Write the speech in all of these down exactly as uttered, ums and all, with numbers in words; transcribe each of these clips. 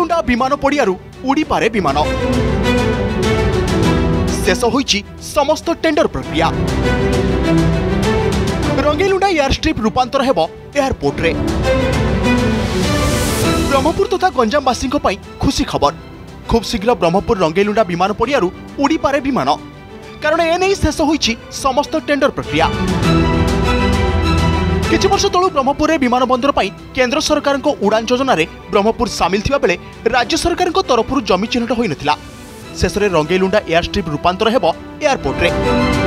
रंगेलुंडा विमान पड़ियारू उड़ी पारे विमान शेष होईची समस्त टेंडर प्रक्रिया। रंगेलुंडा एयरस्ट्रिप रूपांतर हेबो एयरपोर्ट रे। ब्रह्मपुर तथा गंजामवासी खुशी खबर खूब शीघ्र ब्रह्मपुर रंगेलुंडा विमान पड़ियारू उड़ी पारे विमान कारण एने शेष होईची समस्त टेंडर प्रक्रिया। किछि वर्ष तलू ब्रह्मपुर में विमान बंदर पर केंद्र सरकार उड़ान योजना रे ब्रह्मपुर सामिल थिबा बेले राज्य सरकार तरफ जमी चिन्हट होई नथिला। शेष में रंगेलुंडा एयरस्ट्रिप रूपांतर हेबो एयरपोर्ट रे।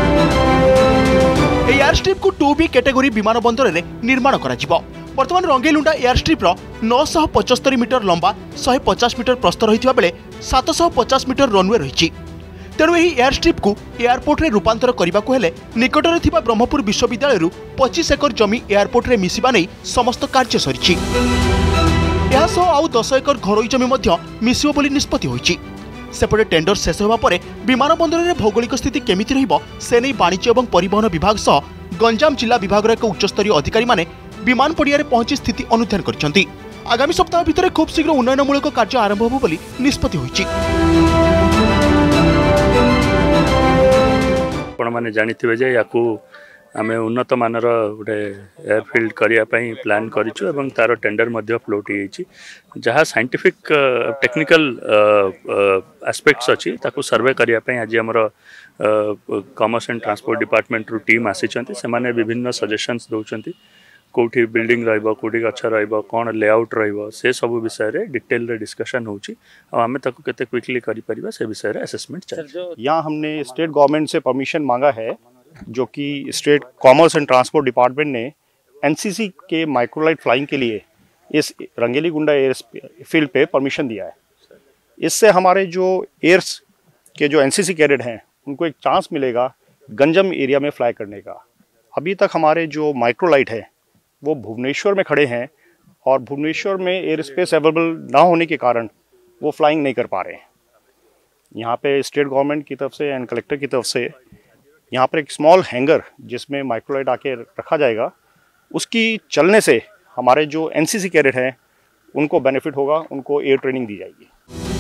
एयरस्ट्रिप को टू बी कैटेगरी विमान बंदर रे निर्माण करा जिवो। वर्तमान रंगेलुंडा एयरस्ट्रिप रो नौ सौ पचहत्तर मीटर लंबा एक सौ पचास मीटर प्रस्थ रहिथिबा बेले सात सौ पचास मीटर रनवे रहिछि। तेणु यही एयरस्ट्रिप को एयरपोर्ट रे रूपांतर करने को हेले निकटरे थिबा ब्रह्मपुर विश्वविद्यालय रु पच्चीस एकर जमी एयरपोर्ट रे मिसिबा नै समस्त कार्य सरिछि। यह सह आउ दस एकर घरोई जमी मध्य मिसिबो बोली निष्पत्ति होइछि। सेपटे टेंडर शेष होबा परे विमान बंदर रे भौगोलिक स्थिति केमिति रहिबो से नै वाणिज्य एवं परिवहन विभाग सह गंजाम जिला विभाग रे एक उच्चस्तरीय अधिकारी माने विमान पड़िया रे पहुंची स्थिति अनुध्यान करछन्ति। आगामी सप्ताह भितर खूब शीघ्र उन्नयनमूलक कार्य आरंभ होबो बोली निष्पत्ति होइछि। आपण मैंने जानी जे या आम उन्नत मानर गोटे एयरफिल्ड करने प्लान करूँ तार टेंडर मध्य फ्लोट होती जहाँ साइंटिफिक टेक्निकल एस्पेक्ट्स अच्छी ताकू सर्वे करने आज आमर कॉमर्स एंड ट्रांसपोर्ट डिपार्टमेंट रू टीम आसी से विभिन्न सजेशंस दौरान कौटी बिल्डिंग रौटी गछ रौन लेआउट रे सब विषय रे डिटेल रे डिस्कशन होची और आमे ताकू केते क्विकली करि परिबा से विषय रे असेसमेंट चल। यहाँ हमने स्टेट गवर्नमेंट से परमिशन मांगा है जो कि state commerce and transport department ने एनसीसी के माइक्रोलाइट फ्लाइंग के लिए इस रंगेलीगुंडा एयरफील्ड पे परमिशन दिया है। इससे हमारे जो एयर्स के जो एनसीसी कैडेट हैं उनको एक चांस मिलेगा गंजम एरिया में फ्लाई करने का। अभी तक हमारे जो माइक्रोलाइट है वो भुवनेश्वर में खड़े हैं और भुवनेश्वर में एयर स्पेस अवेलेबल ना होने के कारण वो फ्लाइंग नहीं कर पा रहे हैं। यहाँ पे स्टेट गवर्नमेंट की तरफ से एंड कलेक्टर की तरफ से यहाँ पर एक स्मॉल हैंगर जिसमें माइक्रोलाइट आके रखा जाएगा, उसकी चलने से हमारे जो एनसीसी कैडेट हैं उनको बेनिफिट होगा, उनको एयर ट्रेनिंग दी जाएगी।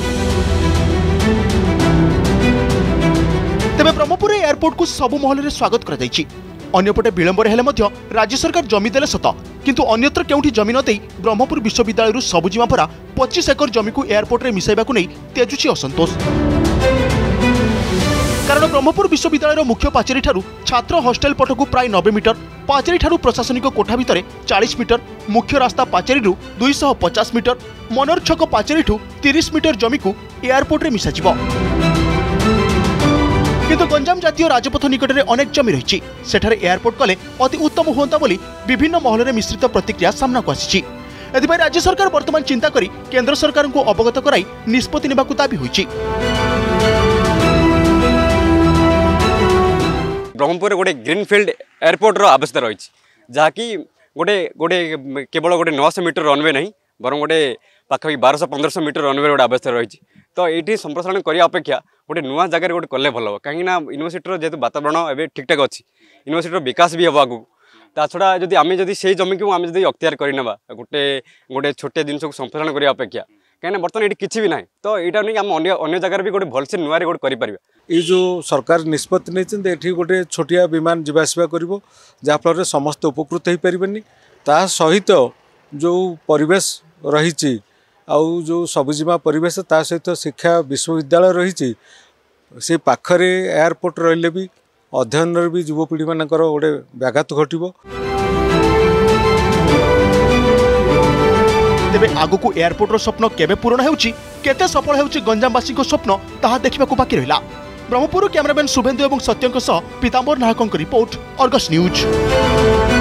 तेबे ब्रह्मपुर एयरपोर्ट को सबु महल रे स्वागत करा जायछि। अन्यपटे विलंबर हेले मध्य राज्य सरकार जमी देले सत किंतु अन्यत्र केउठी जमी न देई ब्रह्मपुर विश्वविद्यालय रु सबुजिमा परा पच्चीस एकर जमी को एयरपोर्ट रे मिसाइबाकु नै तेजुछि असंतोष। कारण ब्रह्मपुर विश्वविद्यालय मुख्य पाचेरी ठारू छात्र हॉस्टेल पटकू प्राय नब्बे मीटर, पाचेरी ठारू प्रशासनिक कोठा भितर चालीस मीटर, मुख्य रास्ता पाचेरी रु दो सौ पचास मीटर, मनोर छक पाचेरी ठू तीस मीटर जमी को एयरपोर्ट रे मिसाजिबो। किंतु गंजाम जातीय राजपथ निकट में अनेक जमी रही सेठारे एयरपोर्ट कले अति उत्तम होता बोली विभिन्न महल में मिश्रित प्रतिक्रिया सामना को आसी। एथिपाई राज्य सरकार वर्तमान चिंता करी केंद्र सरकार को अवगत कराई निष्पत्ति नेबाकु दाबी होईछि। ब्रह्मपुर गोटे ग्रीनफील्ड एयरपोर्ट आवश्यकता रही जहाँकि गोटे गोटे केवल गोटे नौ सौ मीटर रनवे नहीं बर गोटे पाखापाखि बारह पंद्रह सौ मीटर रनवे गोटे आवश्यकता रही। तो ये संप्रसारण करने अपेक्षा गोटे नुआ जगह गोटे कले भल हम कहीं यूनिवर्सिटी जेहतु वातावरण एवं ठीक ठाक अच्छी यूनिवर्सिटी विकास भी हम आगू ता छड़ा जदि आम जदि से जमी को आम जदि अख्तियार करने गोटे गोटे छोटे जिन को संप्रसारण करने अपेक्षा कहीं बर्तमान ये किसी भी ना तो यहाँ नहीं आम अन्य जगह भी गोटे भलसे नुआ गोटे कर ये जो सरकार निष्पत्ति नहीं गोटे छोटिया विमान जावासवा कर जहाँफल समस्त उपकृत हो पारे ता सहित जो परिवेश रही आउ जो सबुजिमा परिवेश ता सहित शिक्षा विश्वविद्यालय रही से पाखरे एयरपोर्ट रहिले भी अध्ययन भी युवपीढ़ी मानकर गोटे व्याघात घटिबो। तेबे आगु को एयरपोर्ट रो स्वप्न केबे पूर्ण हेउची केते सफल हेउची गंजामवासी को स्वप्न ताहा देखिबाकू बाकी रहिला। ब्रह्मपुर कैमरामैन शुभेन्दु एवं सत्यंक सह पीताम्बर नायकଙ୍କ रिपोर्ट अर्गस न्यूज।